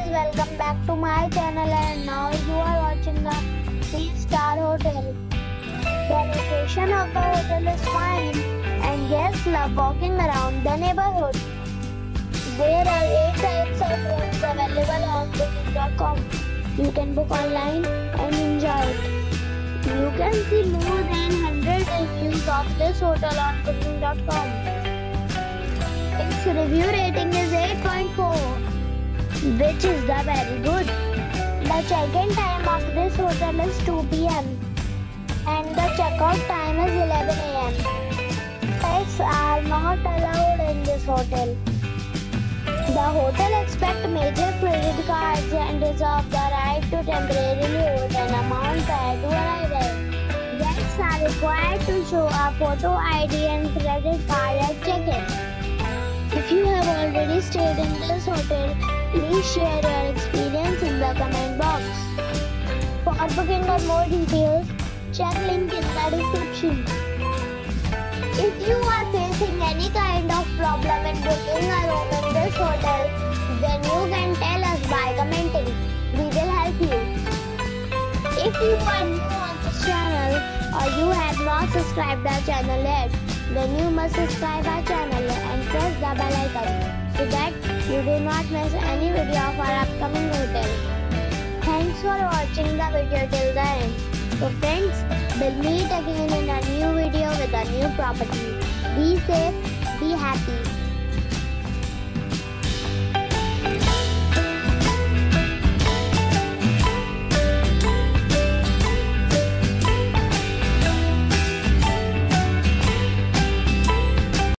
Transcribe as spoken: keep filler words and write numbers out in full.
welcome back to my channel, and now you are watching the three star hotel. The location of the hotel is fine and guests love walking around the neighborhood. There are eight types of rooms available on booking dot com. You can book online and enjoy it. You can see more than one hundred reviews of this hotel on booking dot com. Its review rating is eight point four, which is the very good. The check-in time of this hotel is two p m and the check-out time is eleven a m Pets are not allowed in this hotel. The hotel accepts major credit cards and reserves the right to temporarily hold an amount prior to arrival. Guests are required to show a photo I D and credit card at check-in. If you have already stayed in this hotel, please share your experience in the comment box. For booking or more details, check link in the description. If you are facing any kind of problem in booking a room in this hotel, then you can tell us by commenting. We will help you. If you are new on this channel or you have not subscribed our channel yet, then you must subscribe our channel and press the bell icon so that you do not miss any video of our upcoming hotel. Thanks for watching the video till the end. So friends, we'll meet again in a new video with a new property. Be safe